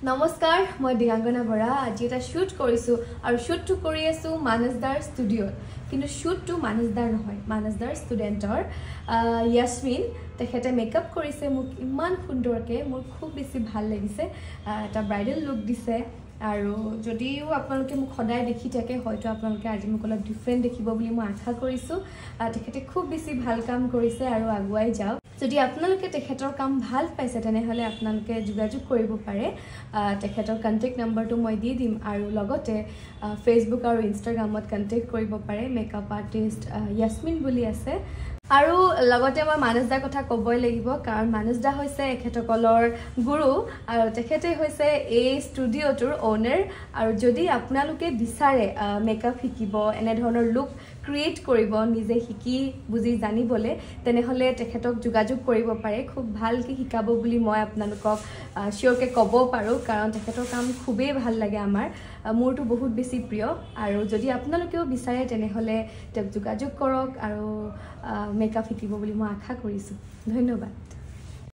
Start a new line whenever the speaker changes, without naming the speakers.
নমস্কাৰ মই দিগাঙ্গনা বৰা আজি এটা শুট কৰিছো আৰু শুটটো কৰি আছো মানসদাৰ ষ্টুডিঅ'ত কিন্তু শুটটো মানসদাৰ নহয় মানসদাৰ ষ্টুডেন্টৰ ইয়াসমিন তেখেতে মেকআপ কৰিছে মোক ইমান সুন্দৰকে মোৰ খুব বেছি ভাল লাগিছে এটা ব্ৰাইডাল লুক দিছে আৰু যদিও আপোনালোকে মোক সদায় দেখি থাকে হয়তো আপোনালোকে আজি মোক অলপ ডিফাৰেন্ট দেখিব বুলি মই আশা কৰিছো তেখেতে খুব বেছি ভাল কাম কৰিছে আৰু আগুৱাই যাওক যদি আপোনালোকে তেখেতৰ কাম ভাল পাইছে তেনেহলে আপোনালোকে যোগাযোগ কৰিব পাৰে তেখেতৰ কন্টাক্ট নম্বৰটো মই দি দিম আৰু লগতে ফেসবুক আৰু ইনষ্টাগ্ৰামত কন্টাক্ট কৰিব পাৰে মেকআপ আৰ্টিষ্ট ইয়াসমিন বুলি আছে আৰু লগতে মই মানসদাৰ কথা ক'বই লাগিব কাৰণ মানসদা হৈছে এখেতকলৰ গুৰু আৰু তেখেতে হৈছে এই ষ্টুডিঅ'টোৰ ওনাৰ আৰু যদি আপোনালোকে বিচাৰে মেকআপ শিকিব এনে ধৰণৰ লুক ক্ৰিয়েট কৰিব নিজে শিকি বুজি জানিবলে তেনেহলে তেখেতক যোগাযোগ কৰিব পাৰে খুব ভালকৈ শিকাব বুলি মই আপোনালোকক শিওৰকে ক'ব পাৰো কাৰণ তেখেতৰ কাম খুবেই ভাল লাগে আমাৰ মোৰটো বহুত বেছি প্ৰিয় আৰু যদি আপোনালোকেও বিচাৰে তেনেহলে তেওঁক যোগাযোগ কৰক আৰু মেকআপ শিকিব বুলি মই আশা কৰিছো ধন্যবাদ